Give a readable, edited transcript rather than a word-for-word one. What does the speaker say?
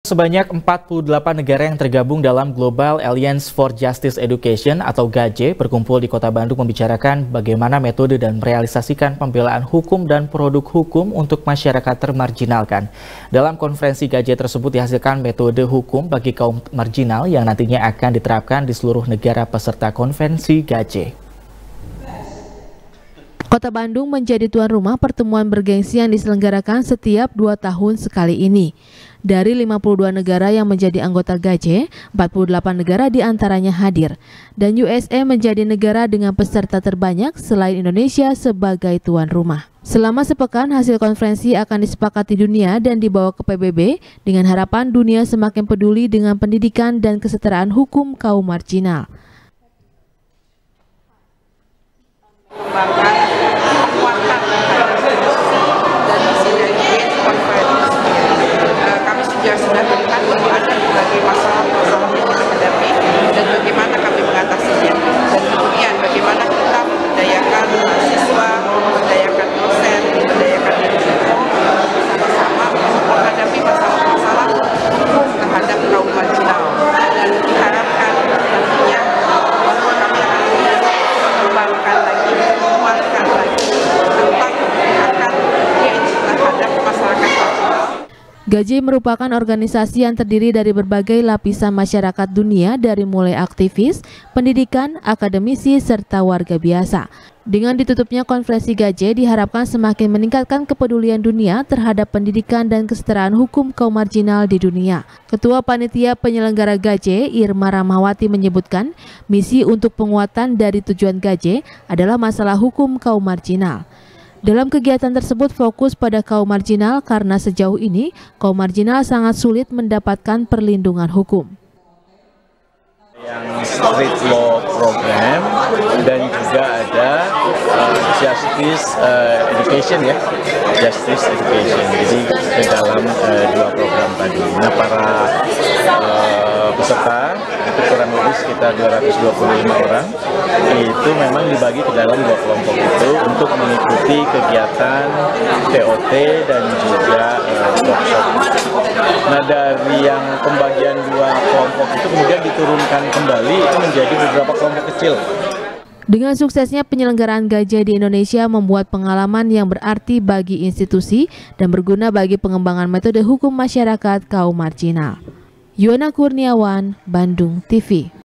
Sebanyak 48 negara yang tergabung dalam Global Alliance for Justice Education atau GAJE berkumpul di Kota Bandung membicarakan bagaimana metode dan merealisasikan pembelaan hukum dan produk hukum untuk masyarakat termarginalkan. Dalam konferensi GAJE tersebut dihasilkan metode hukum bagi kaum marginal yang nantinya akan diterapkan di seluruh negara peserta konferensi GAJE. Kota Bandung menjadi tuan rumah pertemuan bergengsi yang diselenggarakan setiap 2 tahun sekali ini. Dari 52 negara yang menjadi anggota GAJE, 48 negara diantaranya hadir. Dan USA menjadi negara dengan peserta terbanyak selain Indonesia sebagai tuan rumah. Selama sepekan, hasil konferensi akan disepakati dunia dan dibawa ke PBB dengan harapan dunia semakin peduli dengan pendidikan dan kesetaraan hukum kaum marginal. Menguatkan dan misi dari GAJE Conference. Kami sudah melihat bahwa ada berbagai masalah-masalah yang kita hadapi dan bagaimana kami mengatasinya. Dan kemudian bagaimana kita memberdayakan mahasiswa, memberdayakan dosen, memberdayakan guru bersama-sama untuk menghadapi masalah-masalah hukum terhadap kaum marginal. Dan diharapkan nantinya bahwa kami akan mengembangkan lagi, menguatkan lagi tentang memperhatikan GAJE terhadap masyarakat marginal. GAJE merupakan organisasi yang terdiri dari berbagai lapisan masyarakat dunia dari mulai aktivis, pendidikan, akademisi, serta warga biasa. Dengan ditutupnya konferensi GAJE diharapkan semakin meningkatkan kepedulian dunia terhadap pendidikan dan kesetaraan hukum kaum marginal di dunia. Ketua Panitia Penyelenggara GAJE, Irma Ramawati menyebutkan, misi untuk penguatan dari tujuan GAJE adalah masalah hukum kaum marginal. Dalam kegiatan tersebut fokus pada kaum marginal karena sejauh ini kaum marginal sangat sulit mendapatkan perlindungan hukum. Yang street law program dan juga ada justice education ya, justice education. Jadi ke dalam 2 program tadi. Nah, para peserta itu kurang lebih sekitar 225 orang. Itu memang dibagi ke dalam 2 kelompok itu untuk mengikuti kegiatan TOT dan juga workshop. Nah, dari yang pembagian 2 kelompok itu kemudian diturunkan kembali itu menjadi beberapa kelompok kecil. Dengan suksesnya penyelenggaraan GAJE di Indonesia membuat pengalaman yang berarti bagi institusi dan berguna bagi pengembangan metode hukum masyarakat kaum marginal. Yuana Kurniawan, Bandung TV.